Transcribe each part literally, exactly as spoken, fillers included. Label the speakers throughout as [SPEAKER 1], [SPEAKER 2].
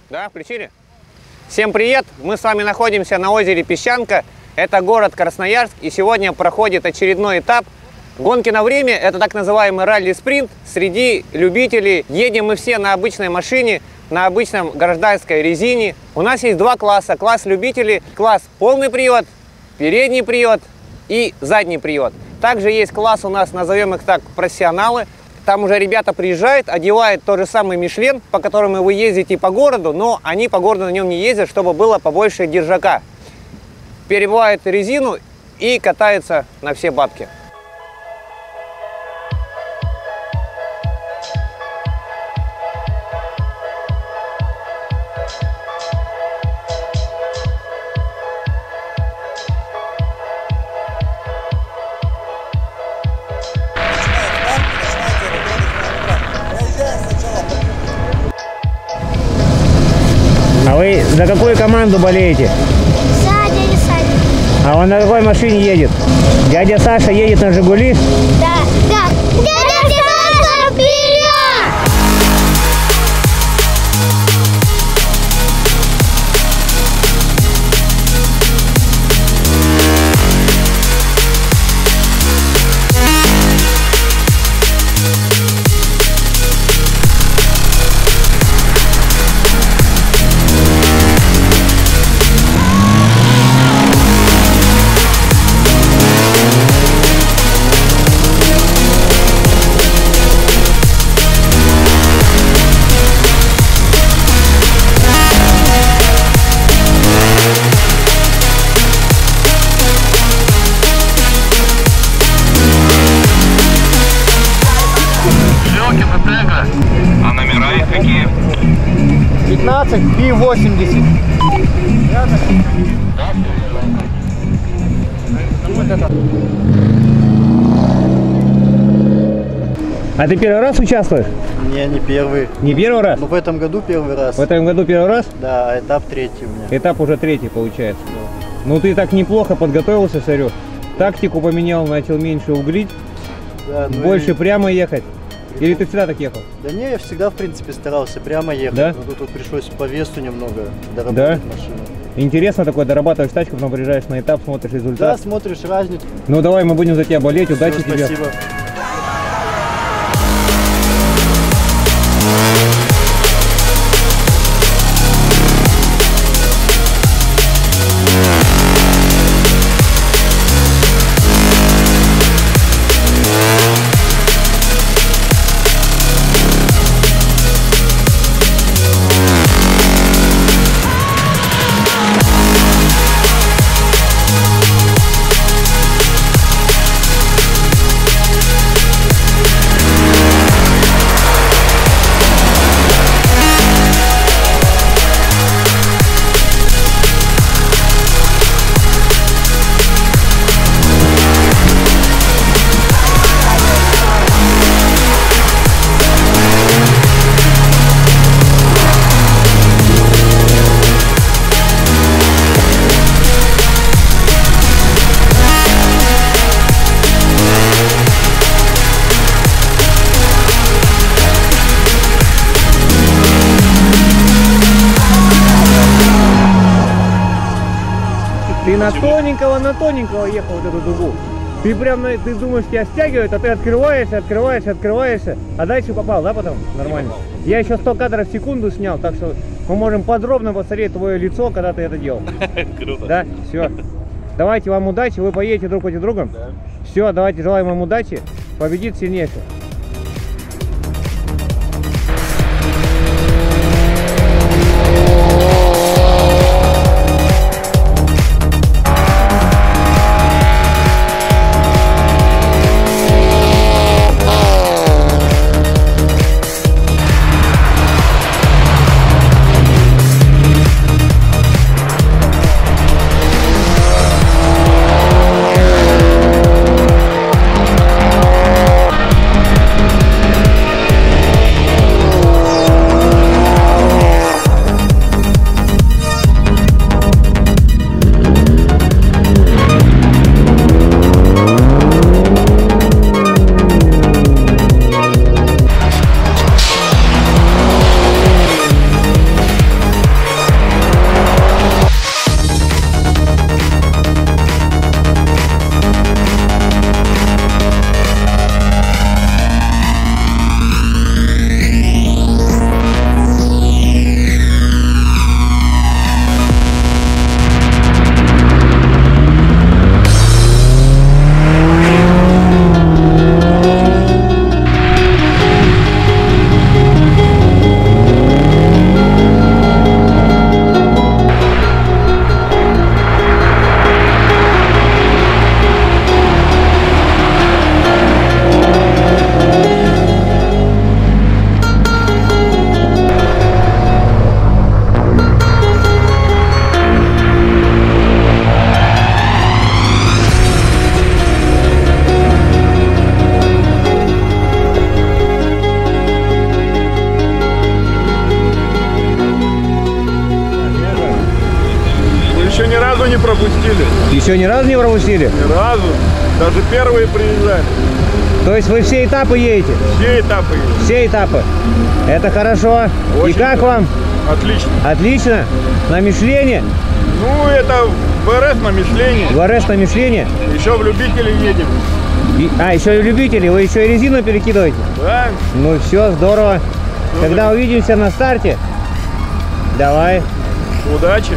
[SPEAKER 1] Да, включили? Всем привет! Мы с вами находимся на озере Песчанка. Это город Красноярск. И сегодня проходит очередной этап гонки на время. Это так называемый ралли-спринт. Среди любителей едем мы все на обычной машине, на обычном гражданской резине. У нас есть два класса. Класс любителей, класс полный привод, передний привод и задний привод. Также есть класс у нас, назовем их так, профессионалы. Там уже ребята приезжают, одевают тот же самый Мишлен, по которому вы ездите по городу, но они по городу на нем не ездят, чтобы было побольше держака. Перебивают резину и катаются на все бабки.
[SPEAKER 2] А вы за какую команду болеете?
[SPEAKER 3] За дядю Сашу.
[SPEAKER 2] А он на какой машине едет? Дядя Саша едет на Жигули?
[SPEAKER 3] Да, да. Дядя Саша, вперед!
[SPEAKER 4] А номера их какие?
[SPEAKER 2] пятнадцать и восемьдесят. А ты первый раз участвуешь?
[SPEAKER 5] Не, не первый.
[SPEAKER 2] Не первый раз?
[SPEAKER 5] Ну, в этом году первый раз.
[SPEAKER 2] В этом году первый раз?
[SPEAKER 5] Да, а этап третий у меня.
[SPEAKER 2] Этап уже третий получается.
[SPEAKER 5] Да.
[SPEAKER 2] Ну ты так неплохо подготовился, смотрю. Тактику поменял, начал меньше углить,
[SPEAKER 5] Да, ну
[SPEAKER 2] больше
[SPEAKER 5] и-
[SPEAKER 2] прямо ехать. Или ты всегда так ехал?
[SPEAKER 5] Да не, я всегда, в принципе, старался прямо ехать.
[SPEAKER 2] Да?
[SPEAKER 5] Но тут вот пришлось по весу немного доработать
[SPEAKER 2] Да?
[SPEAKER 5] машину.
[SPEAKER 2] Интересно такое, дорабатываешь тачку, потом приезжаешь на этап, смотришь
[SPEAKER 5] Да,
[SPEAKER 2] результат.
[SPEAKER 5] смотришь разницу.
[SPEAKER 2] Ну давай, мы будем за тебя болеть, удачи
[SPEAKER 5] Всё,
[SPEAKER 2] тебе.
[SPEAKER 5] спасибо.
[SPEAKER 2] Ты на тоненького, на тоненького ехал вот эту дугу. Ты прям, на- ты думаешь, тебя стягивают, а ты открываешься, открываешься, открываешься, а дальше попал, да, потом? Нормально. Я еще сто кадров в секунду снял, так что мы можем подробно посмотреть твое лицо, когда ты это делал.
[SPEAKER 4] Круто.
[SPEAKER 2] Да, все. Давайте вам удачи, вы поедете друг против друга.
[SPEAKER 4] Да.
[SPEAKER 2] Все, давайте желаем вам удачи. Победит сильнейший.
[SPEAKER 4] еще ни разу не пропустили.
[SPEAKER 2] Еще ни разу не пропустили?
[SPEAKER 4] Ни разу. Даже первые приезжали.
[SPEAKER 2] То есть вы все этапы едете?
[SPEAKER 4] Все этапы едем.
[SPEAKER 2] Все этапы. Это хорошо.
[SPEAKER 4] Очень
[SPEAKER 2] И как
[SPEAKER 4] хорошо.
[SPEAKER 2] вам?
[SPEAKER 4] Отлично.
[SPEAKER 2] Отлично. На Мишлене?
[SPEAKER 4] Ну, это в эр эс на Мишлене.
[SPEAKER 2] В эр эс на Мишлене?
[SPEAKER 4] Еще в любители едем.
[SPEAKER 2] И- а, еще и любители. Вы еще и резину перекидываете?
[SPEAKER 4] Да?
[SPEAKER 2] Ну все, здорово. Когда увидимся на старте, давай.
[SPEAKER 4] Удачи.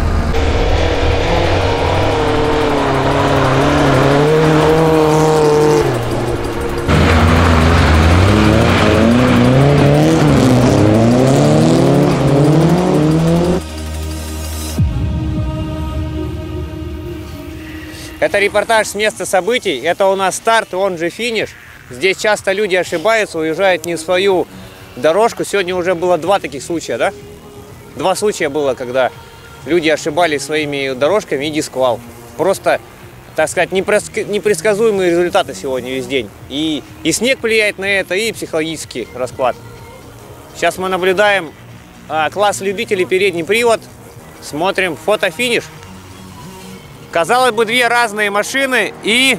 [SPEAKER 1] Это репортаж с места событий. Это у нас старт, он же финиш. Здесь часто люди ошибаются, уезжают не в свою дорожку. Сегодня уже было два таких случая, да? Два случая было, когда люди ошибались своими дорожками и дисквал. Просто, так сказать, непредсказуемые результаты сегодня весь день. И, и снег влияет на это, и психологический расклад. Сейчас мы наблюдаем а, класс любителей передний привод. Смотрим фото-финиш. Казалось бы, две разные машины и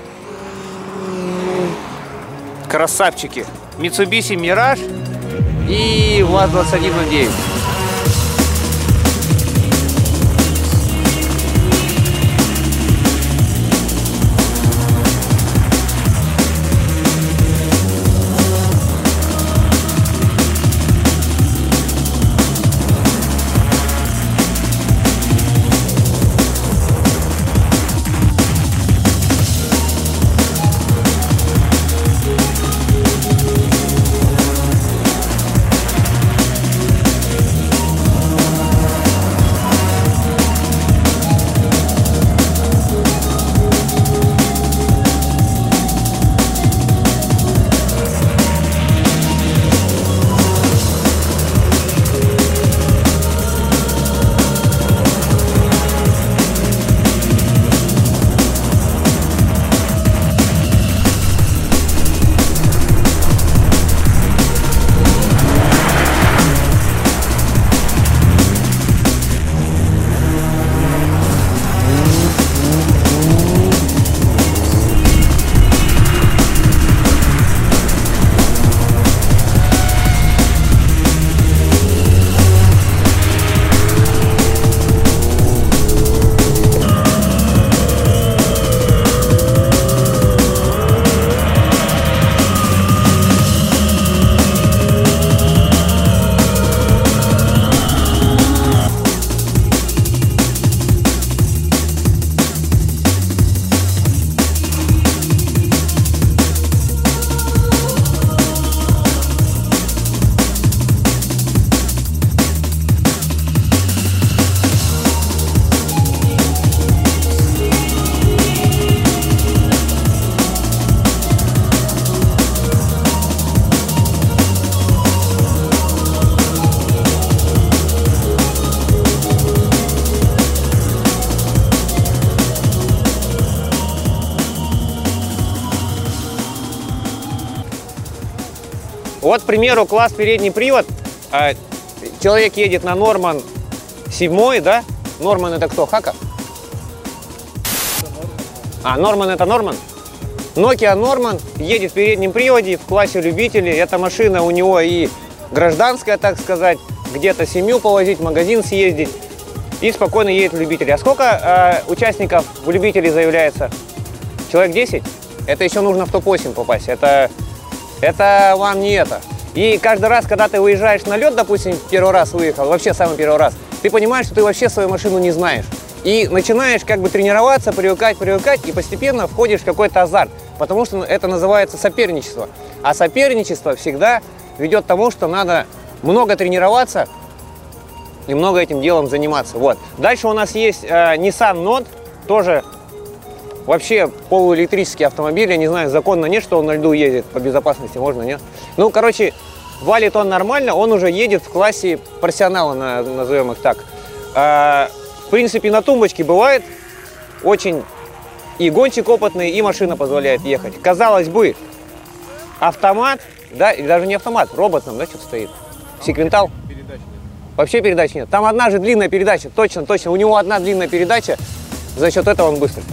[SPEAKER 1] красавчики. Mitsubishi Mirage и ВАЗ двадцать один ноль девять. Вот, к примеру, класс передний привод. Человек едет на Норман седьмой, да? Норман это кто? Хака? А, Норман это Норман? Nokia Норман едет в переднем приводе в классе любителей. Эта машина у него и гражданская, так сказать, где-то семью повозить, в магазин съездить. И спокойно едет в любителей. А сколько э, участников в любителей заявляется? Человек десять? Это еще нужно в топ восемь попасть. Это, это вам не это. И каждый раз, когда ты выезжаешь на лед, допустим, первый раз выехал, вообще самый первый раз, ты понимаешь, что ты вообще свою машину не знаешь. И начинаешь как бы тренироваться, привыкать, привыкать, и постепенно входишь в какой-то азарт. Потому что это называется соперничество. А соперничество всегда ведет к тому, что надо много тренироваться и много этим делом заниматься. Вот. Дальше у нас есть э, Nissan Note, тоже вообще полуэлектрический автомобиль. Я не знаю, законно нет, что он на льду ездит, по безопасности можно, нет? Ну, короче, валит он нормально, он уже едет в классе профессионала, назовем их так. Э, в принципе, на тумбочке бывает очень и гонщик опытный, и машина позволяет ехать. Казалось бы, автомат, да, или даже не автомат, робот нам, да, что-то стоит. Секвентал? Вообще передач нет. Там одна же длинная передача, точно, точно. У него одна длинная передача, за счет этого он быстрый.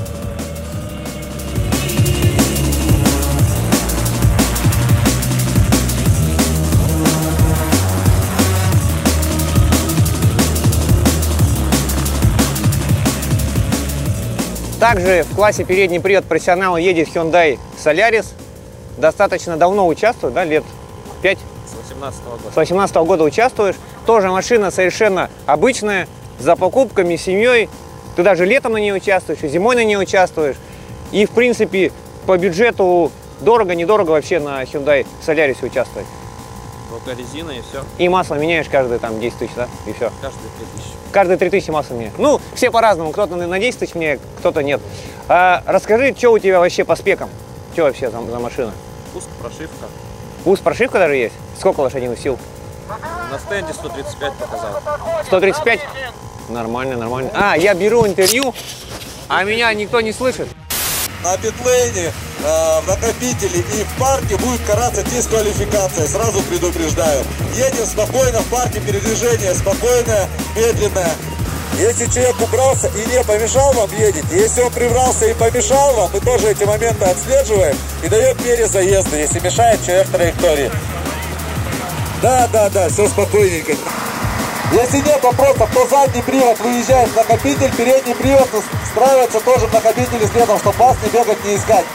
[SPEAKER 1] Также в классе передний привод профессионала едет Hyundai Solaris. Достаточно давно участвует, да, лет пять?
[SPEAKER 6] С восемнадцатого года.
[SPEAKER 1] С восемнадцатого года участвуешь. Тоже машина совершенно обычная, за покупками, семьей. Ты даже летом на ней участвуешь, и зимой на ней участвуешь. И, в принципе, по бюджету дорого-недорого вообще на Hyundai Solaris участвовать.
[SPEAKER 6] Только резина и все.
[SPEAKER 1] И масло меняешь каждые там десять тысяч, да? И все.
[SPEAKER 6] Каждые три тысячи.
[SPEAKER 1] Каждые три тысячи масло меняешь. Ну, все по-разному. Кто-то на десять тысяч меняет, кто-то нет. А, расскажи, что у тебя вообще по спекам? Что вообще за, за машина?
[SPEAKER 6] Пуск, прошивка.
[SPEAKER 1] Пуск, прошивка даже есть? Сколько лошадиных сил?
[SPEAKER 6] На стенде сто тридцать пять показал.
[SPEAKER 1] сто тридцать пять? Нормально, нормально. А, я беру интервью, а меня никто не слышит.
[SPEAKER 7] На питлейне, э, в накопителе и в парке будет караться дисквалификация, сразу предупреждаю. Едем спокойно в парке, передвижение спокойное, медленное. Если человек убрался и не помешал вам, едете. Если он приврался и помешал вам, мы тоже эти моменты отслеживаем и даем перезаезды, если мешает человек траектории. Да, да, да, все спокойненько. Если нет вопросов, то задний привод выезжает в накопитель, передний привод встраивается тоже в накопитель следом, чтобы вас не бегать, не искать.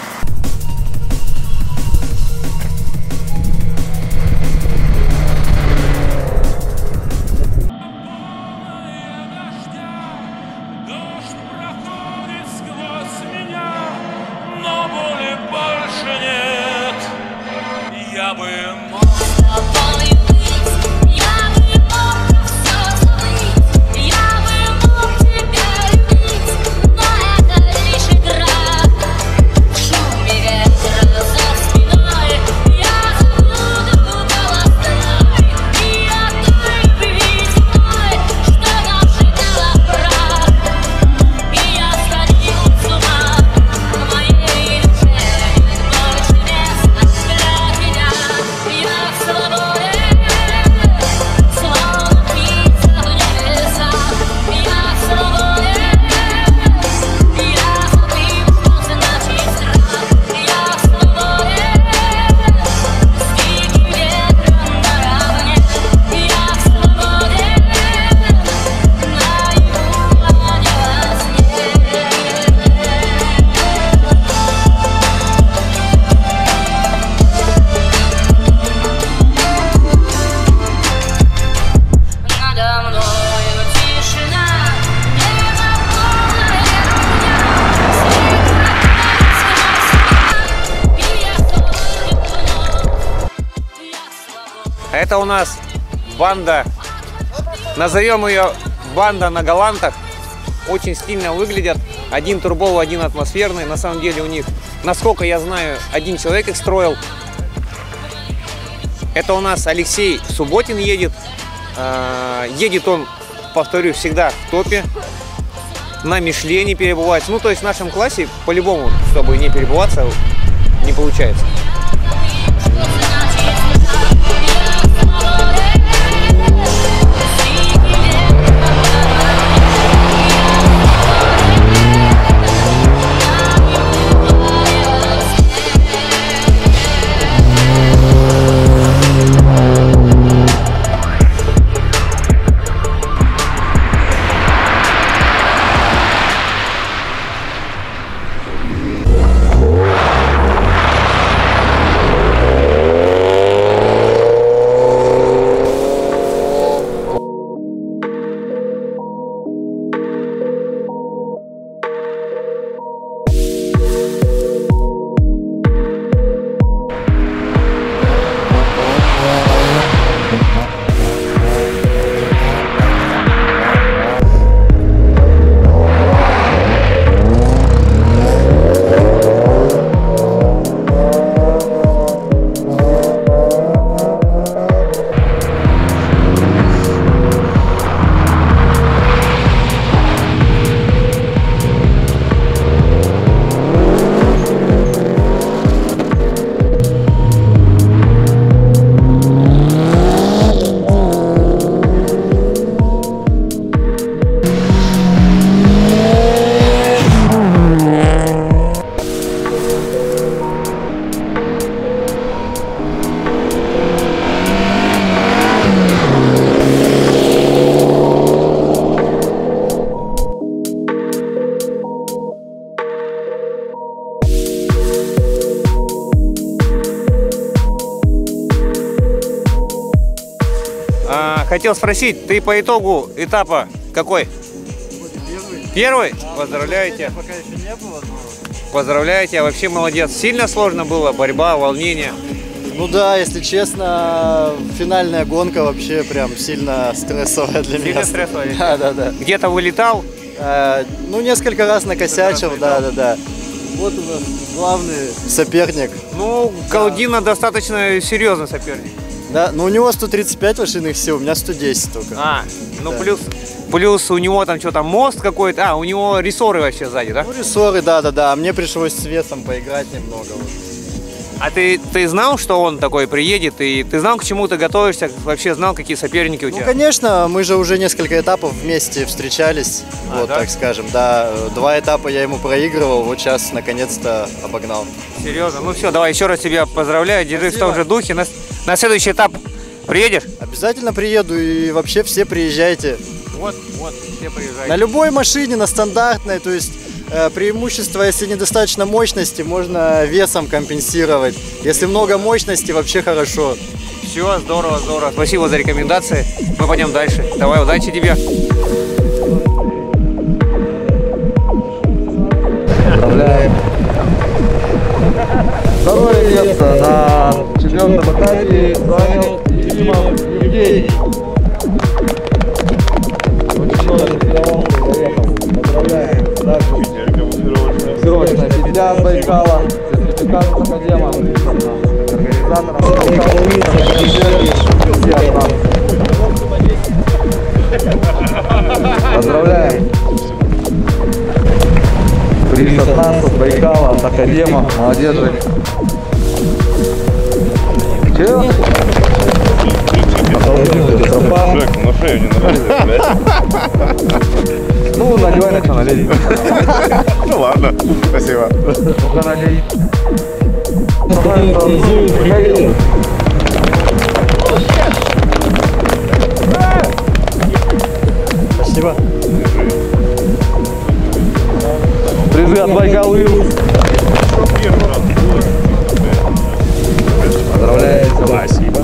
[SPEAKER 1] Это у нас банда, назовем ее банда на галантах. Очень стильно выглядят. Один турбовый, один атмосферный. На самом деле у них, насколько я знаю, один человек их строил. Это у нас Алексей Субботин едет. Едет он, повторюсь, всегда в топе. На Мишлене перебывается. Ну, то есть в нашем классе, по-любому, чтобы не перебываться, не получается. хотел спросить, ты по итогу этапа какой? Первый? Поздравляю тебя.
[SPEAKER 5] Пока еще не было, но...
[SPEAKER 1] Поздравляю тебя, вообще молодец. Сильно сложно было, борьба, волнение.
[SPEAKER 5] Ну да, если честно, финальная гонка вообще прям сильно стрессовая для
[SPEAKER 1] Сильно
[SPEAKER 5] меня.
[SPEAKER 1] стрессовая?
[SPEAKER 5] Да, да, да.
[SPEAKER 1] Где-то вылетал?
[SPEAKER 5] А, ну, несколько раз накосячил, да, да, да. Вот у нас главный соперник.
[SPEAKER 1] Ну, Калдина достаточно серьезный соперник.
[SPEAKER 5] Да, но у него сто тридцать пять лошадиных сил, у меня сто десять только.
[SPEAKER 1] А, ну
[SPEAKER 5] Да.
[SPEAKER 1] плюс, плюс у него там что там мост какой-то, а, у него рессоры вообще сзади, да?
[SPEAKER 5] Ну, рессоры, да, да, да. Мне пришлось с весом поиграть немного. Вот.
[SPEAKER 1] А ты, ты знал, что он такой приедет, и ты знал, к чему ты готовишься, вообще знал, какие соперники у
[SPEAKER 5] Ну,
[SPEAKER 1] тебя?
[SPEAKER 5] конечно, мы же уже несколько этапов вместе встречались,
[SPEAKER 1] А,
[SPEAKER 5] вот
[SPEAKER 1] да?
[SPEAKER 5] так скажем, да. Два этапа я ему проигрывал, вот сейчас наконец-то обогнал.
[SPEAKER 1] Серьезно? Ну все, давай еще раз тебя поздравляю, держись в
[SPEAKER 5] Спасибо.
[SPEAKER 1] том же духе. На, на следующий этап приедешь?
[SPEAKER 5] Обязательно приеду и вообще все приезжайте.
[SPEAKER 1] Вот, вот, все приезжают.
[SPEAKER 5] На любой машине, на стандартной, то есть э, преимущество, если недостаточно мощности, можно весом компенсировать. Если много мощности, вообще хорошо.
[SPEAKER 1] Все, здорово, здорово. Спасибо за рекомендации. Мы пойдем дальше. Давай, удачи тебе.
[SPEAKER 8] Поздравляем. Второе место на четвертом этапе занял Ефимов Евгений. Очень много тренировал и доехал. Поздравляем. Дальше. Срочная петля с Байкала. Сертификат с Академа. Организатором Байкала все от нас. Поздравляем. Приз от нас, от Байкала, от Академа. Молодец, Жень. Че?
[SPEAKER 4] Жек, на шею не налезай, блядь.
[SPEAKER 8] Ну, надевай на что, налей.
[SPEAKER 4] Ну ладно, спасибо.
[SPEAKER 8] Ну-ка, налей.
[SPEAKER 5] Спасибо.
[SPEAKER 8] Призы от Байкал Уилс. Поздравляю. Спасибо.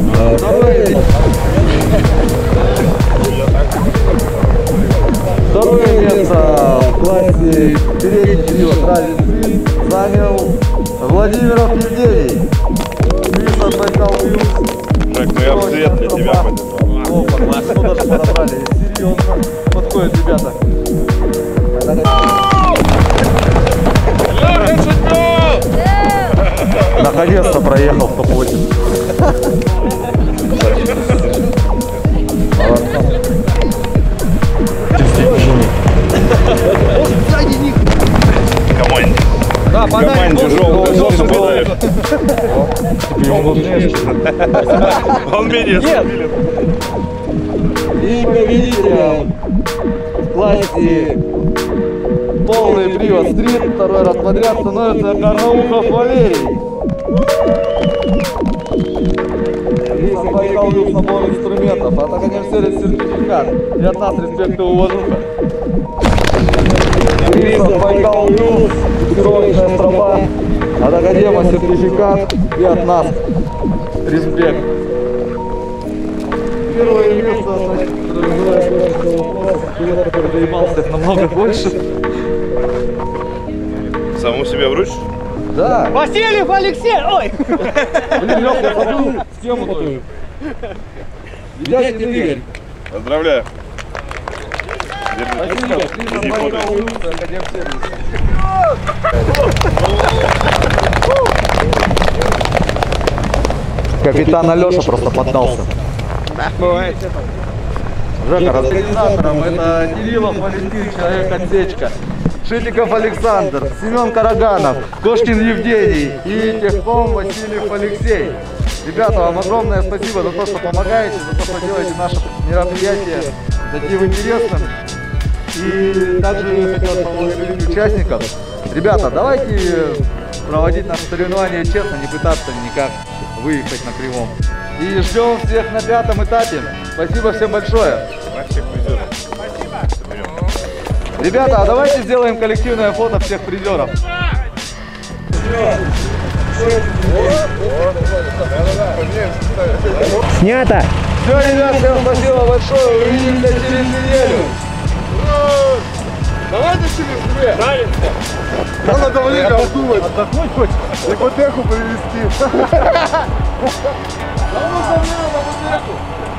[SPEAKER 8] Второе место в классе передних сил Травис занял Владимиров Евгений. Приз от Байкал Уилс.
[SPEAKER 4] Жек, ну я в цвет для тебя подержал.
[SPEAKER 8] Опа, класс. Ну даже подобрали. Серьезно. Подходят ребята. Наконец-то проехал в топ восемь.
[SPEAKER 4] Команде.
[SPEAKER 8] Да,
[SPEAKER 4] Команде желтый, желтый подает. Он менее стабилен.
[SPEAKER 8] И победителем в классе полный привод стрит второй раз подряд становится Карнаухов Валерий. Приз от Байкал Юг набор инструментов, а так они сервис сертификат. И от нас респект и уважуха. Приз от Байкал Юг, тренировочная стропа, от Академа сертификат и от нас респект. Первое место, значит, который доебался их намного больше.
[SPEAKER 4] Саму себя вручишь?
[SPEAKER 8] Да.
[SPEAKER 2] Васильев Алексей! Ой!
[SPEAKER 8] Блин, Лёх, я забыл тему твою. Ведяхин Игорь.
[SPEAKER 4] Поздравляю.
[SPEAKER 8] Спасибо. Приз от Байкал Юг, Академсервис. Капитан Алеша просто поддался.
[SPEAKER 2] Бывает.
[SPEAKER 8] Жека, организатором это Кириллов Валентин, человек отсечка. Шитиков Александр, Семен Караганов, Кошкин Евгений и Техком Васильев Алексей. Ребята, вам огромное спасибо за то, что помогаете, за то, что делаете наше мероприятие таким интересным. И также хотел поблагодарить участников. Ребята, давайте проводить наше соревнование честно, не пытаться никак выехать на кривом. И ждем всех на пятом этапе. Спасибо всем большое. Ребята, а давайте сделаем коллективное фото всех призеров.
[SPEAKER 2] Снято!
[SPEAKER 8] Все, ребят, всем спасибо большое. Увидимся через неделю. Давайте через две. Нравится? Нам надо маленько обдумать. Отдохнуть хочешь? Ипотеку привезти. Кому со мной на ипотеку?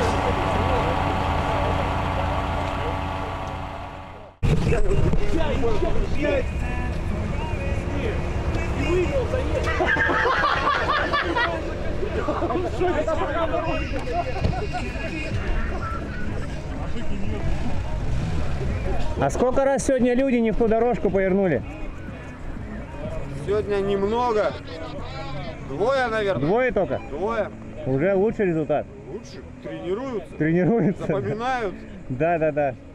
[SPEAKER 2] А сколько раз сегодня люди не в ту дорожку повернули?
[SPEAKER 8] Сегодня немного. Двое, наверное.
[SPEAKER 2] Двое только?
[SPEAKER 8] Двое.
[SPEAKER 2] Уже лучший результат.
[SPEAKER 8] Лучше тренируются.
[SPEAKER 2] Тренируются.
[SPEAKER 8] Запоминают.
[SPEAKER 2] Да, да, да.